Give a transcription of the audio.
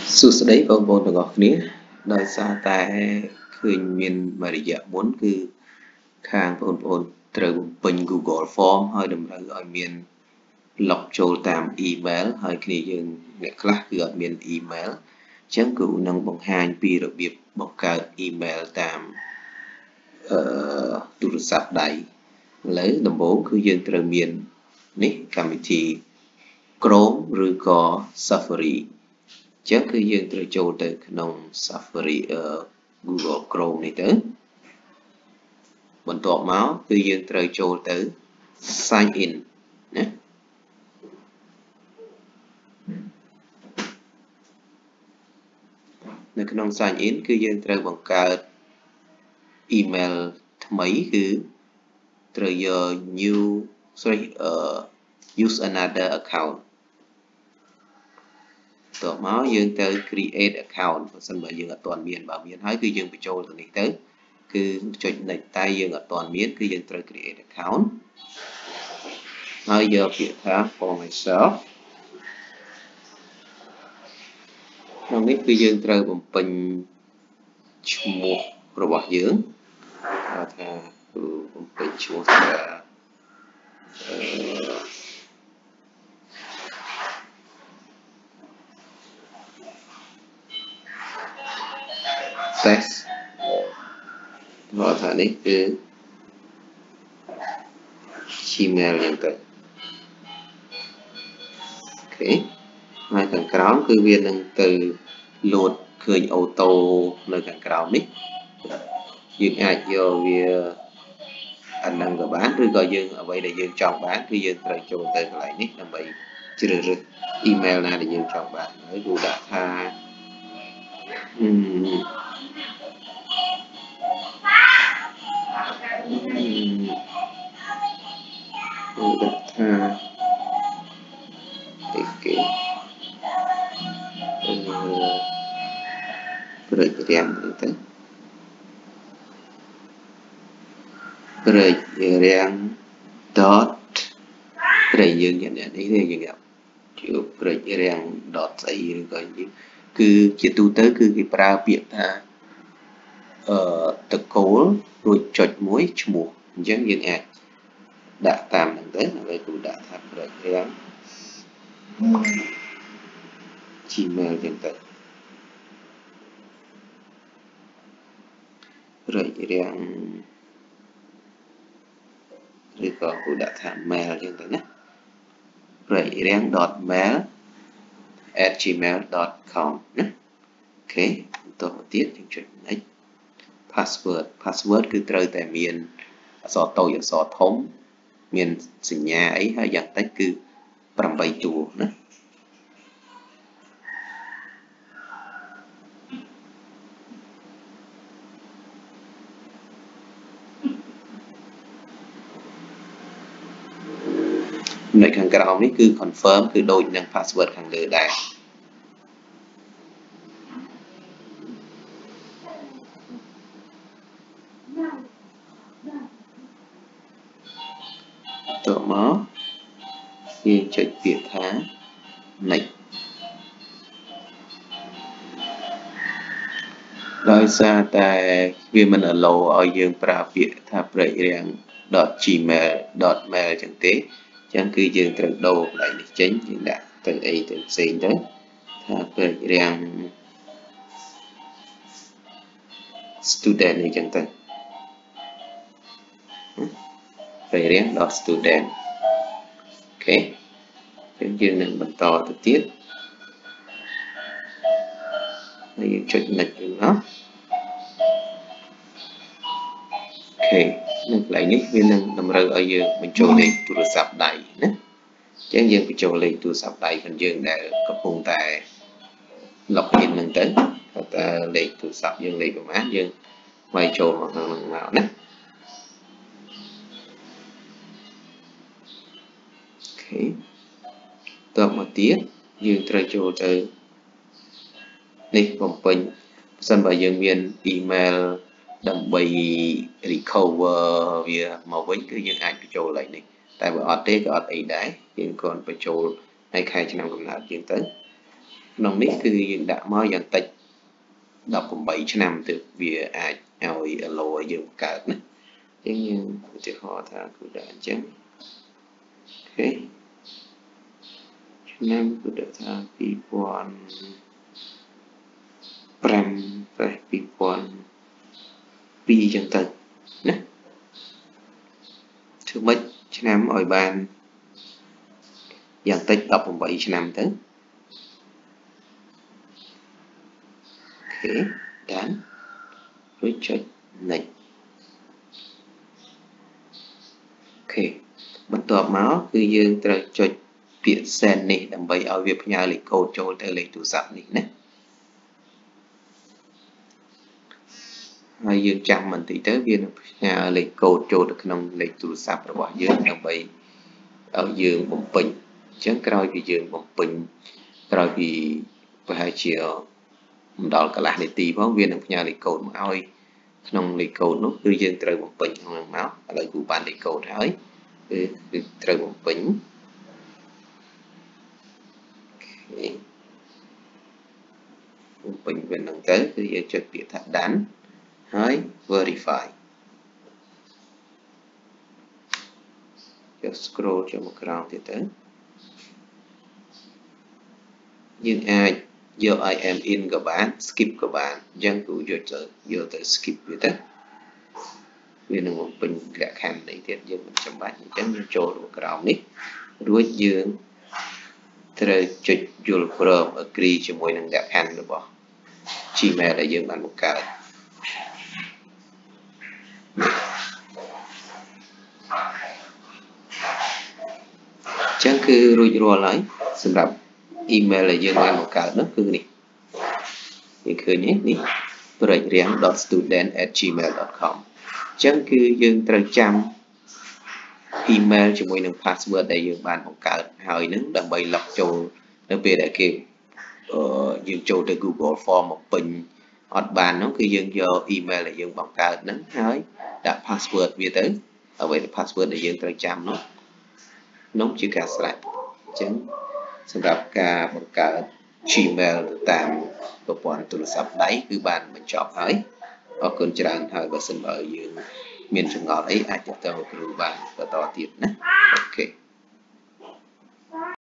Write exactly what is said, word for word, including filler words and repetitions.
សួស្តីបងប្អូនទាំងអស់គ្នាដោយសារតែឃើញមានមួយរយៈមុនគឺខាងបងប្អូនត្រូវបំពេញ Google Form ហើយតម្រូវឲ្យមាន log ចូលតាម email ហើយគ្នាយើងអ្នកខ្លះគឺអត់មាន email អញ្ចឹងគ្រូនឹងបង្ហាញពីរបៀបបង្កើត email តាមអឺទូរស័ព្ទដៃឥឡូវដំបូងគឺយើងត្រូវមាននេះកម្មវិធី Chrome ឬក៏ Safariចឹងគឺយើងត្រូវចូលទៅក្នុង Safari Google Chrome នេះទៅបន្ទាប់មកគឺយើងត្រូវចូលទៅ sign in ណានៅក្នុង sign in គឺយើងត្រូវបង្កើត email ថ្មីគឺត្រូវយក new sorry uh, use another account តោះមកយើងទៅ create account បើសិនបើយើងអត់ទាន់មានបើមានហើយគឺយើងបញ្ចូលទៅនេះទៅគឺចុច next តែយើងអត់ទាន់មានគឺយើងត្រូវ create account ហើយយកពាក្យថា for myself ក្នុងនេះគឺយើងត្រូវបំពេញឈ្មោះរបស់យើងហៅថាគឺបំពេញឈ្មោះថាអឺtest មកថានេះគឺ Gmail យ៉ាងទៅអូខេហើយខាងក្រោមគឺវានឹងទៅលោតឃើញអូតូនៅខាងក្រោមនេះយើងអាចយកវាអាហ្នឹងក៏បានឬក៏យើងអ្វីដែលយើងចង់បានគឺយើងត្រូវចូលទៅកន្លែងនេះដើម្បីជ្រើសរើស email ណាដែលយើងចង់បានហើយគូដាក់ថាអឺដាក់ថាអីគេអឺប្រេចរាំងទៅប្រេចរាំង dot ប្រេចយើងយ៉ាងនេះទេយើងជឿប្រេចរាំង dot ស្អីឬក៏គឺជាទូទៅគឺគេប្រើពាក្យថាអឺតកូលរួចចុចមួយឈ្មោះអញ្ចឹងយើងអាចដាក់តាមហ្នឹងទៅហើយគ្រូដាក់ថាប្រេចរាំង Gmail ចឹងទៅប្រេចរាំងឬក៏គ្រូដាក់ថា mail ចឹងទៅណាប្រេចរាំង .mail at gmail dot com ណាអូខេបន្តមកទៀតយើងចុច next password password គឺត្រូវតែមានអក្សរតូចអក្សរធំមានសញ្ញាអីហើយយ៉ាងតិចគឺប្រាំតួណានៅខាងក្រោមនេះគឺ confirm គឺដូចនឹង password ខាងលើដែរតោះមកយើងចុចពាក្យថា next ដោយសារតែវាមិន allow ឲ្យយើងប្រើពាក្យថាប្រេចរាំង .gmail .mail ចឹងទេចឹងគឺយើងត្រូវដូរកន្លែងនេះចេញយើងដាក់ទៅអីទៅផ្សេងទៅថាប្រេចរាំង student នេះចឹងទៅប្រេចរាំង .student អូខេយើងយើងនឹងបន្តទៅទៀតហើយយើងចុច next វិញមកអូខេនៅកន្លែងនេះវានឹងតម្រូវឲ្យយើងបញ្ចូលលេខទូរស័ព្ទដៃណាអញ្ចឹងយើងបញ្ចូលលេខទូរស័ព្ទដៃរបស់យើងដែលកំពុងតែ log in ហ្នឹងទៅតើលេខទូរស័ព្ទយើងលេខប្រហែលយើងវាយចូលមកខាងហ្នឹងមកណាអូខេតបមកទៀតយើងត្រូវចូលទៅនេះបំពេញបើសិនបើយើងមាន email ដើម្បី recover វាមកវិញគឺយើងអាចបញ្ចូលឡើងនេះតែបើអត់ទេក៏អត់អីដែរយើងគ្រាន់បញ្ចូលឲ្យខែឆ្នាំកំណើតយើងទៅក្នុងនេះគឺយើងដាក់មកយ៉ាងតិចដប់ប្រាំបីឆ្នាំទើបវាអាចឲ្យ allow ឲ្យយើងបង្កើតណាអញ្ចឹងយើងឧទាហរណ៍ថាគឺដាក់អញ្ចឹងអូខេឆ្នាំគឺដាក់ថាពីរពាន់ប្រាំប្រហែលពីរពាន់ពីរអញ្ចឹងទៅណាធ្វើម៉េចឆ្នាំឲ្យបានយ៉ាងតិចដប់ប្រាំបីឆ្នាំទៅអូខេdan រួចចុច next អូខេបន្ទាប់មកគឺយើងត្រូវចុចពាក្យ send នេះដើម្បីឲ្យវាផ្ញើលេខកូដចូលទៅលេខទូរស័ព្ទនេះណាហើយយើងចាំបន្តិចទៅវានឹងផ្ញើលេខកូដចូលទៅក្នុងលេខទូរស័ព្ទរបស់យើងដើម្បីឲ្យយើងបំពេញអញ្ចឹងក្រោយពីយើងបំពេញក្រោយពីប្រហែលជាមិនដល់កន្លះនាទីផងវានឹងផ្ញើលេខកូដមកឲ្យក្នុងលេខកូដនោះគឺយើងត្រូវបំពេញក្នុងនោះមកឥឡូវគូបានលេខកូដហើយគឺគឺត្រូវបំពេញបំពេញវានឹងទៅគឺយើងចុចពាក្យថា done ហើយ verify ចុច scroll ចុះមកក្រោមទៀតទៅយើងអាចយក I am in ក៏បាន skip ក៏បានអញ្ចឹងគូយកទៅយកទៅ skip វាទៅវានឹងបំពេញលក្ខខណ្ឌនេះទៀតយើងមិនចាំបាច់អញ្ចឹងយើងចូលមកក្រោមនេះរួចយើងត្រូវចុចយល់ព្រម agree ជាមួយនឹងលក្ខខណ្ឌរបស់ Gmail ដែលយើងបានបង្កើតអញ្ចឹងគឺរួចរាល់ហើយសម្រាប់ email ដែលយើងបានបង្កើតនោះគឺនេះយើងឃើញនេះនេះ break riang dot student at gmail dot com អញ្ចឹងគឺយើងត្រូវចាំ email ជាមួយនឹង password ដែលយើងបានបង្កើតហើយនឹងដើម្បី log ចូលនៅពេលដែលគេអឺយើងចូលទៅ Google Form មកពេញអត់បាននោះគឺយើងយក email ដែលយើងបង្កើតហ្នឹងហើយដាក់ password វាទៅអ្វីដែល password ដែលយើងត្រូវចាំនោះនោះជាការស្រេចអញ្ចឹងសម្រាប់ការបង្កើត Gmail ទៅតាមប្រព័ន្ធទូរស័ព្ទដៃគឺបានបញ្ចប់ហើយអរគុណច្រើនហើយបើសិនបើយើងមានចម្ងល់អីអាចទាក់ទងគ្រូបានបន្តទៀតណាអូខេ